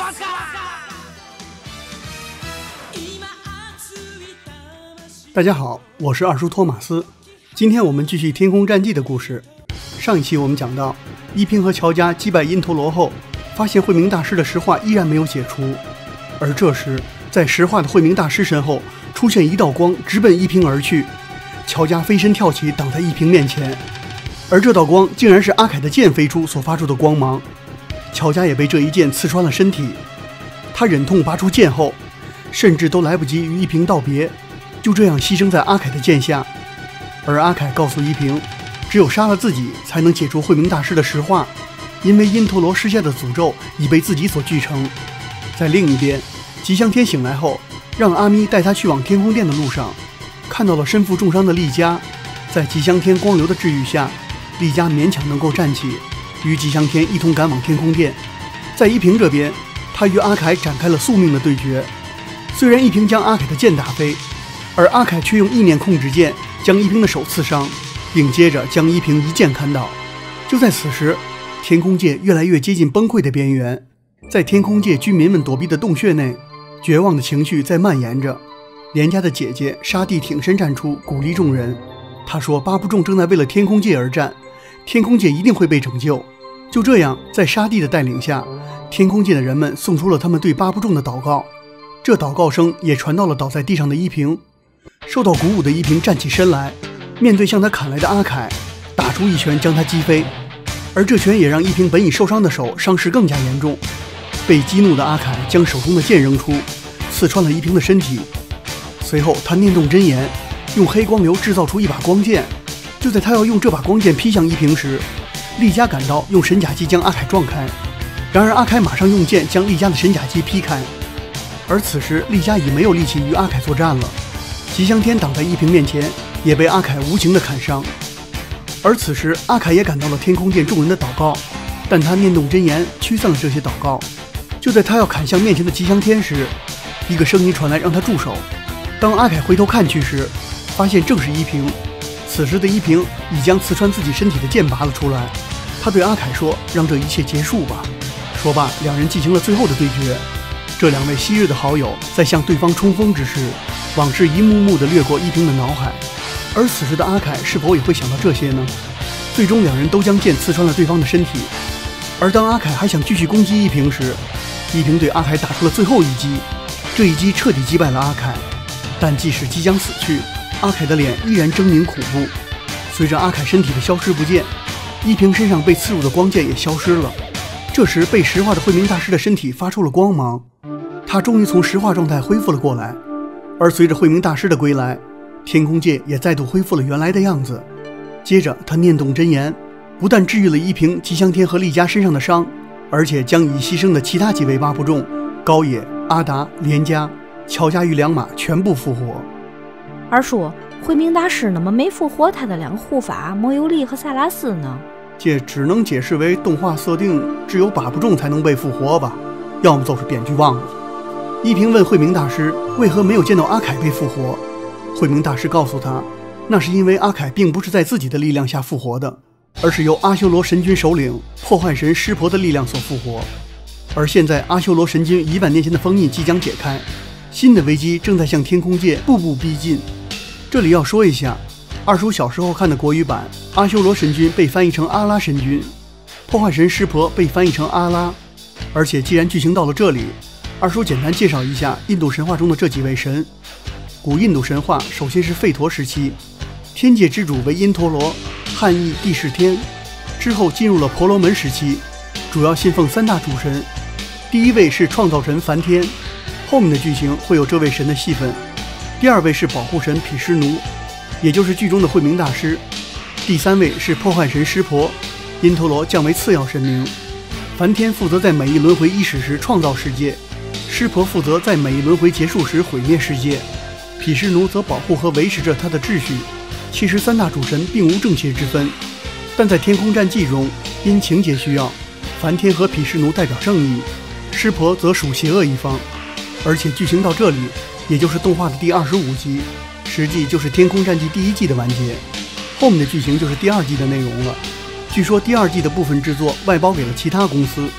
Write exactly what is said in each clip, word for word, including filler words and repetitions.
大家好，我是二叔托马斯。今天我们继续《天空战记》的故事。上一期我们讲到，依萍和乔家击败因陀罗后，发现慧明大师的石化依然没有解除。而这时，在石化的慧明大师身后出现一道光，直奔依萍而去。乔家飞身跳起，挡在依萍面前。而这道光竟然是阿凯的剑飞出所发出的光芒。乔家也被这一剑刺穿了身体。他忍痛拔出剑后，甚至都来不及与依萍道别，就这样牺牲在阿凯的剑下。而阿凯告诉依萍，只有杀了自己才能解除慧明大师的石化，因为因陀罗施下的诅咒已被自己所具成。在另一边，吉祥天醒来后，让阿咪带他去往天空殿的路上，看到了身负重伤的丽佳。在吉祥天光流的治愈下，丽佳勉强能够站起，与吉祥天一同赶往天空殿。在依萍这边，他与阿凯展开了宿命的对决。虽然依萍将阿凯的剑打飞，而阿凯却用意念控制剑将依萍的手刺伤，并接着将依萍一剑砍倒。就在此时，天空界越来越接近崩溃的边缘。在天空界居民们躲避的洞穴内，绝望的情绪在蔓延着。连家的姐姐沙地挺身站出，鼓励众人。她说八部众正在为了天空界而战，天空界一定会被拯救。就这样，在沙地的带领下，天空界的人们送出了他们对八部众的祷告。这祷告声也传到了倒在地上的依萍。受到鼓舞的依萍站起身来，面对向他砍来的阿凯，打出一拳将他击飞。而这拳也让依萍本已受伤的手伤势更加严重。被激怒的阿凯将手中的剑扔出，刺穿了依萍的身体。随后他念动真言，用黑光流制造出一把光剑。就在他要用这把光剑劈向依萍时，丽佳赶到，用神甲机将阿凯撞开。然而阿凯马上用剑将丽佳的神甲机劈开。而此时丽佳已没有力气与阿凯作战了。吉祥天挡在依萍面前，也被阿凯无情的砍伤。而此时阿凯也赶到了天空殿众人的祷告，但他念动真言驱散了这些祷告。就在他要砍向面前的吉祥天时，一个声音传来让他住手。当阿凯回头看去时，发现正是依萍。此时的依萍已将刺穿自己身体的剑拔了出来。他对阿凯说，让这一切结束吧。说罢，两人进行了最后的对决。这两位昔日的好友在向对方冲锋之时，往事一幕幕地掠过依萍的脑海。而此时的阿凯是否也会想到这些呢？最终两人都将剑刺穿了对方的身体。而当阿凯还想继续攻击依萍时，依萍对阿凯打出了最后一击。这一击彻底击败了阿凯。但即使即将死去，阿凯的脸依然狰狞恐怖。随着阿凯身体的消失不见，依萍身上被刺入的光剑也消失了。这时被石化的慧明大师的身体发出了光芒，他终于从石化状态恢复了过来。而随着慧明大师的归来，天空界也再度恢复了原来的样子。接着他念动真言，不但治愈了依萍、吉祥天和丽佳身上的伤，而且将已牺牲的其他几位八部众高野、阿达、连家、乔家与两马全部复活。 二叔，慧明大师怎么没复活他的两个护法摩尤利和萨拉斯呢？ 这只能解释为动画设定只有八部众才能被复活吧，要么就是编剧忘了。依萍问慧明大师为何没有见到阿凯被复活。慧明大师告诉他，那是因为阿凯并不是在自己的力量下复活的，而是由阿修罗神君首领破坏神湿婆的力量所复活。而现在阿修罗神君一万年前的封印即将解开，新的危机正在向天空界步步逼近。这里要说一下，二叔小时候看的国语版，阿修罗神君被翻译成阿拉神君，破坏神湿婆被翻译成阿拉。而且既然剧情到了这里，二叔简单介绍一下印度神话中的这几位神。古印度神话首先是吠陀时期，天界之主为因陀罗，汉译帝释天。之后进入了婆罗门时期，主要信奉三大主神。第一位是创造神梵天，后面的剧情会有这位神的戏份。第二位是保护神毗湿奴，也就是剧中的慧明大师。第三位是破坏神湿婆，因陀罗降为次要神明。梵天负责在每一轮回伊始时创造世界，湿婆负责在每一轮回结束时毁灭世界，毗湿奴则保护和维持着他的秩序。其实三大主神并无正邪之分，但在天空战记中，因情节需要，梵天和毗湿奴代表正义，湿婆则属邪恶一方。而且剧情到这里，也就是动画的第二十五集，实际就是天空战记第一季的完结，后面的剧情就是第二季的内容了。据说第二季的部分制作外包给了其他公司，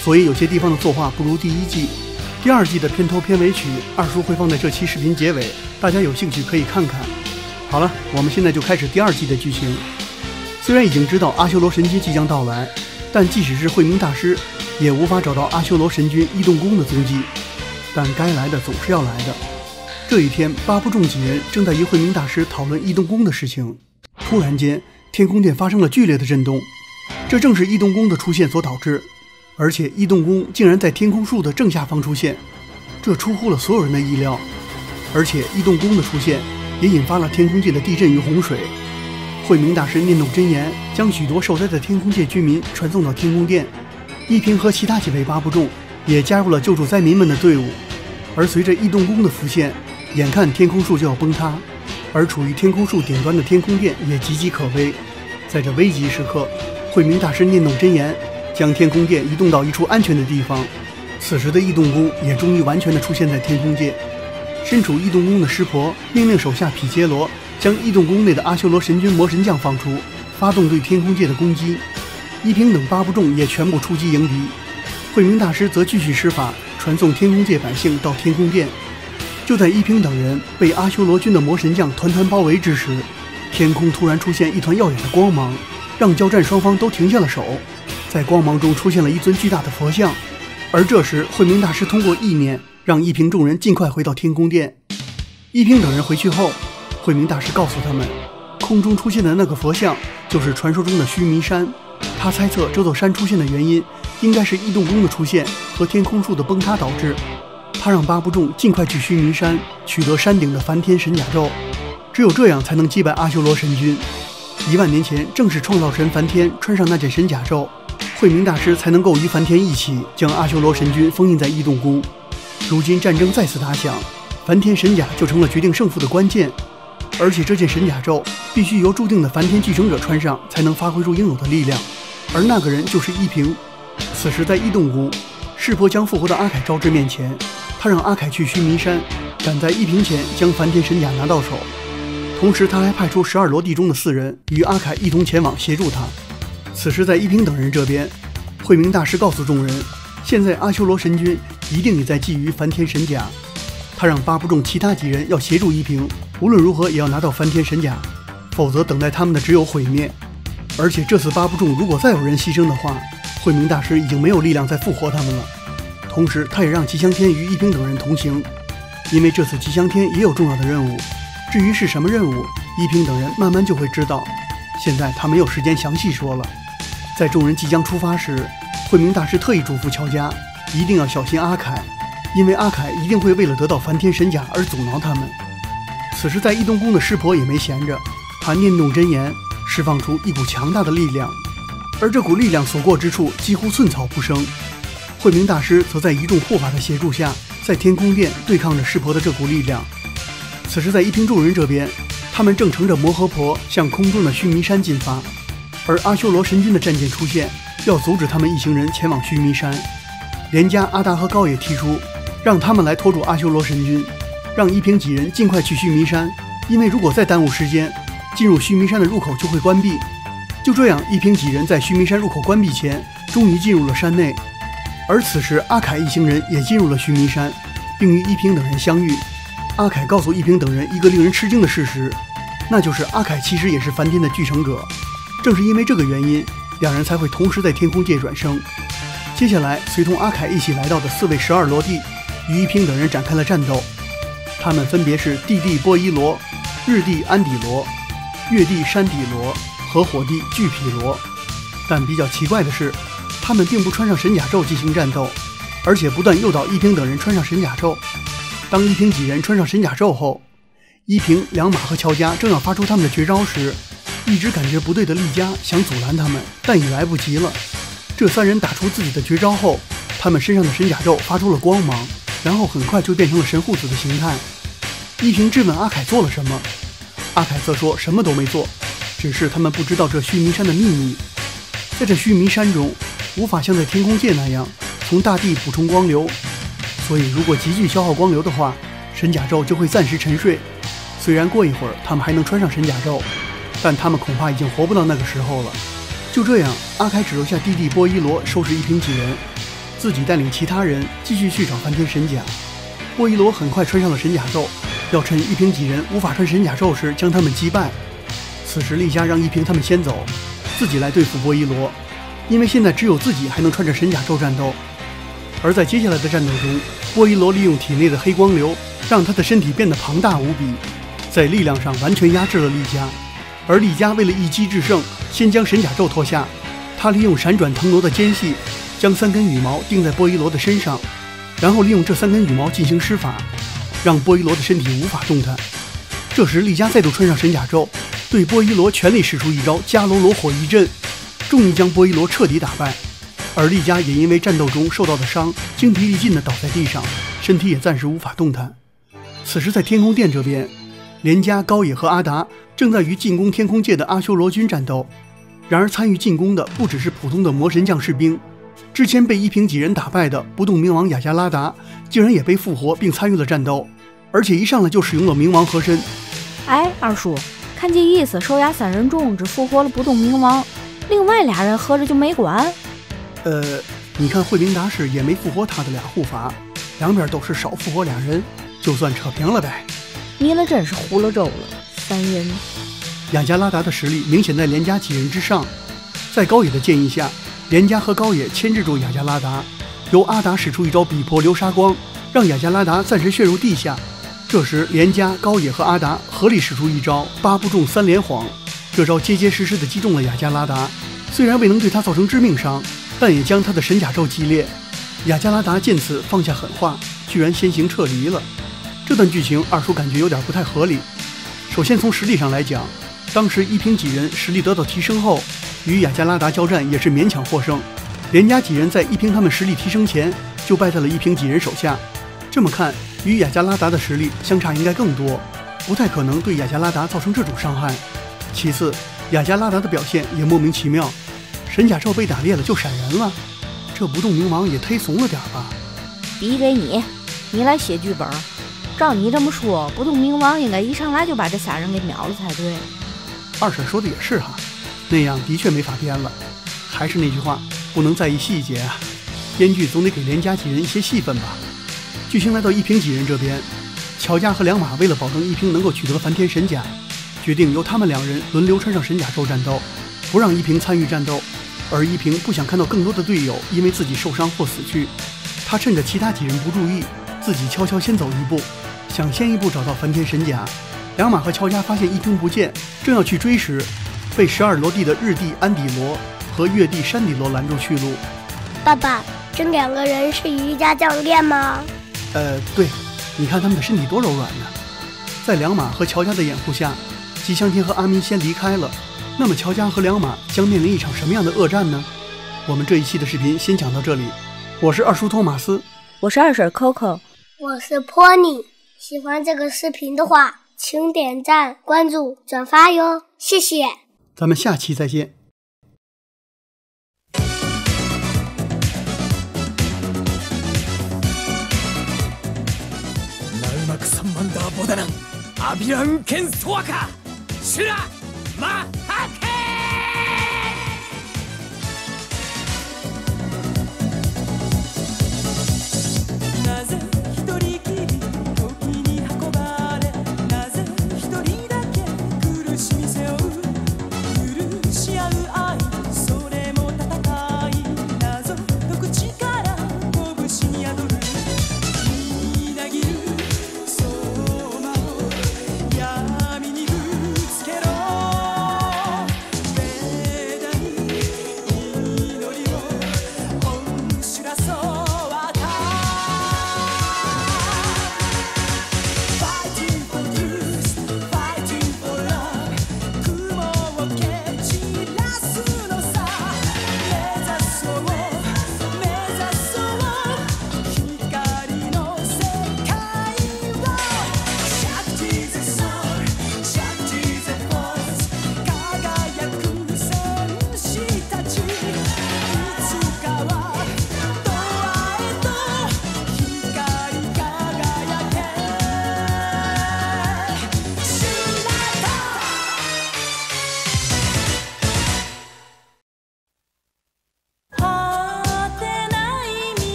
所以有些地方的作画不如第一季。第二季的片头片尾曲，二叔会放在这期视频结尾，大家有兴趣可以看看。好了，我们现在就开始第二季的剧情。虽然已经知道阿修罗神君即将到来，但即使是慧明大师，也无法找到阿修罗神君异动宫的踪迹。但该来的总是要来的。这一天，八部众几人正在与慧明大师讨论异动宫的事情。突然间，天空殿发生了剧烈的震动，这正是异动宫的出现所导致。而且异动宫竟然在天空树的正下方出现，这出乎了所有人的意料。而且异动宫的出现也引发了天空界的地震与洪水。慧明大师念动真言，将许多受灾的天空界居民传送到天宫殿。一平和其他几位八部众也加入了救助灾民们的队伍。而随着异动宫的浮现，眼看天空树就要崩塌，而处于天空树顶端的天空殿也岌岌可危。在这危急时刻，慧明大师念动真言，将天空殿移动到一处安全的地方。此时的异动宫也终于完全的出现在天空界。身处异动宫的湿婆命令手下毗揭罗将异动宫内的阿修罗神君魔神将放出，发动对天空界的攻击。一平等八部众也全部出击迎敌。慧明大师则继续施法，传送天空界百姓到天空殿。就在一平等人被阿修罗军的魔神将团团包围之时，天空突然出现一团耀眼的光芒，让交战双方都停下了手。在光芒中出现了一尊巨大的佛像，而这时慧明大师通过意念让一平众人尽快回到天宫殿。一平等人回去后，慧明大师告诉他们，空中出现的那个佛像就是传说中的须弥山。他猜测这座山出现的原因应该是异动宫的出现和天空树的崩塌导致。他让八部众尽快去须弥山取得山顶的梵天神甲胄，只有这样才能击败阿修罗神君。一万年前，正是创造神梵天穿上那件神甲胄，慧明大师才能够与梵天一起将阿修罗神君封印在异动宫。如今战争再次打响，梵天神甲就成了决定胜负的关键。而且这件神甲胄必须由注定的梵天继承者穿上，才能发挥出应有的力量，而那个人就是一平。此时在异动宫，湿婆将复活的阿凯招至面前，他让阿凯去须弥山，赶在一平前将梵天神甲拿到手。同时他还派出十二罗地中的四人与阿凯一同前往协助他。此时在一平等人这边，慧明大师告诉众人，现在阿修罗神君一定也在觊觎梵天神甲。他让八部众其他几人要协助一平，无论如何也要拿到梵天神甲，否则等待他们的只有毁灭。而且这次八部众如果再有人牺牲的话，慧明大师已经没有力量再复活他们了。同时他也让吉祥天与一平等人同行，因为这次吉祥天也有重要的任务。至于是什么任务，一平等人慢慢就会知道，现在他没有时间详细说了。在众人即将出发时，慧明大师特意嘱咐乔家一定要小心阿凯，因为阿凯一定会为了得到梵天神甲而阻挠他们。此时在异动宫的湿婆也没闲着，他念动真言，释放出一股强大的力量，而这股力量所过之处几乎寸草不生。慧明大师则在一众护法的协助下，在天宫殿对抗着湿婆的这股力量。此时在一平众人这边，他们正乘着摩诃婆向空中的须弥山进发，而阿修罗神君的战舰出现，要阻止他们一行人前往须弥山。连家阿达和高也提出让他们来拖住阿修罗神君，让一平几人尽快去须弥山，因为如果再耽误时间，进入须弥山的入口就会关闭。就这样，一平几人在须弥山入口关闭前终于进入了山内。而此时阿凯一行人也进入了须弥山，并与一平等人相遇。阿凯告诉一平等人一个令人吃惊的事实，那就是阿凯其实也是梵天的继承者。正是因为这个原因，两人才会同时在天空界转生。接下来随同阿凯一起来到的四位十二罗帝与一平等人展开了战斗，他们分别是地帝波伊罗、日帝安底罗、月帝山底罗和火帝巨毗罗。但比较奇怪的是，他们并不穿上神甲胄进行战斗，而且不断诱导一平等人穿上神甲胄。当一平几人穿上神甲胄后，一平、两马和乔家正要发出他们的绝招时，一直感觉不对的丽佳想阻拦他们，但已来不及了。这三人打出自己的绝招后，他们身上的神甲胄发出了光芒，然后很快就变成了神护子的形态。一平质问阿凯做了什么，阿凯则说什么都没做，只是他们不知道这须弥山的秘密。在这须弥山中，无法像在天空界那样从大地补充光流，所以如果急剧消耗光流的话，神甲胄就会暂时沉睡。虽然过一会儿他们还能穿上神甲胄，但他们恐怕已经活不到那个时候了。就这样，阿凯只留下弟弟波伊罗收拾一平几人。 自己带领其他人继续去找梵天神甲。波伊罗很快穿上了神甲胄，要趁一平几人无法穿神甲胄时将他们击败。此时丽佳让一平他们先走，自己来对付波伊罗，因为现在只有自己还能穿着神甲胄战斗。而在接下来的战斗中，波伊罗利用体内的黑光流，让他的身体变得庞大无比，在力量上完全压制了丽佳。而丽佳为了一击制胜，先将神甲胄脱下，他利用闪转腾挪的间隙，将三根羽毛钉在波伊罗的身上，然后利用这三根羽毛进行施法，让波伊罗的身体无法动弹。这时丽佳再度穿上神甲胄，对波伊罗全力使出一招伽罗罗火一阵，终于将波伊罗彻底打败。而丽佳也因为战斗中受到的伤，精疲力尽地倒在地上，身体也暂时无法动弹。此时在天空殿这边，连加、高野和阿达正在与进攻天空界的阿修罗军战斗。然而参与进攻的不只是普通的魔神将士兵，之前被一平几人打败的不动明王雅加拉达竟然也被复活并参与了战斗，而且一上来就使用了冥王合身。 哎，二叔，看这意思，手牙三人众只复活了不动明王，另外俩人合着就没管。 呃，你看慧明达士也没复活他的俩护法，两边都是少复活俩人，就算扯平了呗。 你那真是胡了周了，三人。 雅加拉达的实力明显在连加几人之上，在高野的建议下，连加和高野牵制住雅加拉达，由阿达使出一招比婆流沙光，让雅加拉达暂时陷入地下。这时连加、高野和阿达合力使出一招八不中三连晃，这招结结实实地击中了雅加拉达，虽然未能对他造成致命伤，但也将他的神甲胄击裂。雅加拉达见此放下狠话，居然先行撤离了。这段剧情二叔感觉有点不太合理。首先从实力上来讲，当时一平几人实力得到提升后，与雅加拉达交战也是勉强获胜。连加几人在一平他们实力提升前就败在了一平几人手下，这么看与雅加拉达的实力相差应该更多，不太可能对雅加拉达造成这种伤害。其次，雅加拉达的表现也莫名其妙，神甲胄被打裂了就闪人了，这不动明王也忒怂了点吧。 笔给你，你来写剧本。照你这么说，不动明王应该一上来就把这仨人给秒了才对。 二婶说的也是哈，那样的确没法编了。还是那句话，不能在意细节啊，编剧总得给连加几人一些戏份吧。剧情来到一平几人这边，乔家和良马为了保证一平能够取得梵天神甲，决定由他们两人轮流穿上神甲胄战斗，不让一平参与战斗。而一平不想看到更多的队友因为自己受伤或死去，他趁着其他几人不注意，自己悄悄先走一步，想先一步找到梵天神甲。良马和乔家发现一平不见，正要去追时，被十二罗地的日帝安底罗和月帝山底罗拦住去路。 爸爸，这两个人是瑜伽教练吗？ 呃，对，你看他们的身体多柔软呢。在良马和乔家的掩护下，吉祥天和阿弥先离开了。那么乔家和良马将面临一场什么样的恶战呢？我们这一期的视频先讲到这里。我是二叔托马斯， 我是二婶 Coco， 我是 Pony。喜欢这个视频的话，请点赞、关注、转发哟，谢谢。 咱们下期再见。 ナウマクサンマンダーボダナンアビランケンソワカシュラマハカ